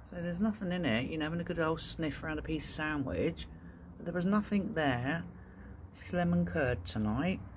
So there's nothing in it, you know, having a good old sniff around a piece of sandwich. But there was nothing there. It's lemon curd tonight.